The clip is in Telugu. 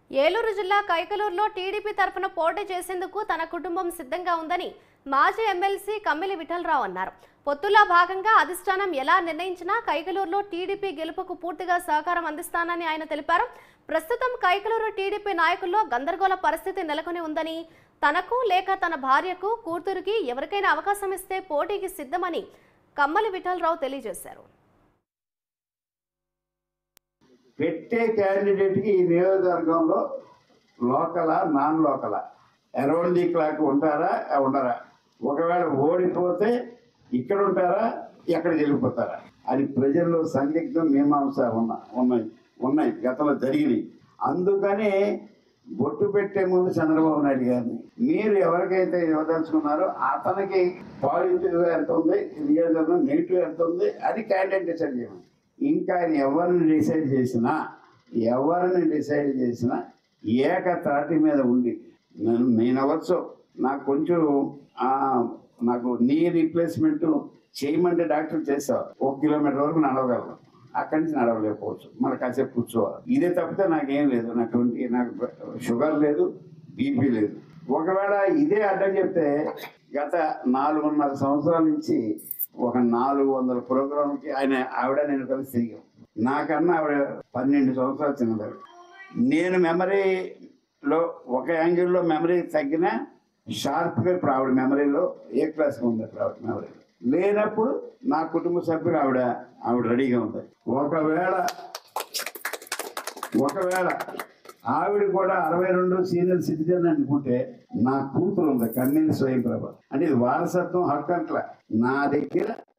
ఏలూరు జిల్లా కైకలూరులో టీడీపీ తరఫున పోటీ చేసేందుకు తన కుటుంబం సిద్ధంగా ఉందని మాజీ ఎమ్మెల్సీ కమ్మిలి విఠలరావు అన్నారు. పొత్తులో భాగంగా అధిష్టానం ఎలా నిర్ణయించినా కైకలూరులో టీడీపీ గెలుపుకు పూర్తిగా సహకారం అందిస్తానని ఆయన తెలిపారు. ప్రస్తుతం కైకలూరు టీడీపీ నాయకుల్లో గందరగోళ పరిస్థితి నెలకొని ఉందని, తనకు లేక తన భార్యకు, కూతురికి ఎవరికైనా అవకాశం ఇస్తే పోటీకి సిద్ధమని కమ్మలి విఠలరావు తెలియజేశారు. పెట్టే క్యాండిడేట్కి ఈ నియోజకవర్గంలో లోకలా నాన్ లోకలా అరౌండ్ ది క్లాక్ ఉంటారా ఉండరా, ఒకవేళ ఓడిపోతే ఇక్కడ ఉంటారా ఎక్కడ వెళ్ళిపోతారా అని ప్రజల్లో సందిగ్ధం మీమాంస ఉన్నాయి గతంలో జరిగినాయి. అందుకని బొట్టు పెట్టే ముందు చంద్రబాబు నాయుడు గారిని మీరు ఎవరికైతే ఇవ్వదలుచుకున్నారో అతనికి పాజిటివ్ ఎంత ఉంది, నియోజకవర్గం నెగిటివ్ ఎంత ఉంది అని క్యాండిడేట్ డిసైడ్ చేయండి. ఇంకా ఆయన ఎవరిని డిసైడ్ చేసినా ఏకతాటి మీద ఉండి నేను అవ్వచ్చు, నాకు కొంచెం నాకు నీ రీప్లేస్మెంట్ చేయమంటే డాక్టర్ చేసావు, 1 కిలోమీటర్ వరకు నడవగలను, అక్కడి నుంచి నడవలేకపోవచ్చు, మళ్ళీ కాసేపు కూర్చోవాలి. ఇదే తప్పితే నాకేం లేదు, నాకు షుగర్ లేదు, బీపీ లేదు. ఒకవేళ ఇదే అడ్డం చెప్తే గత 4.5 సంవత్సరాల నుంచి ఒక 400 ప్రోగ్రాంకి ఆవిడ నేను కలిసి తిరిగాం. నాకన్నా ఆవిడ 12 సంవత్సరాలు చిన్నదావిడ. నేను మెమరీలో ఒక యాంగిల్లో మెమరీ తగ్గిన షార్ప్గా ఇప్పుడు ఆవిడ మెమరీలో ఏ క్లాస్గా ఉంది, అప్పుడు ఆవిడ మెమరీలో లేనప్పుడు నా కుటుంబ సభ్యులు ఆవిడ రెడీగా ఉంది. ఒకవేళ ఆవిడ కూడా 62 సీనియర్ సిటిజన్ అనుకుంటే నా కూతురు ఉంది కన్నీరు స్వయం ప్రభ అంటే ఇది వారసత్వం హక్కు అట్లా నా దగ్గర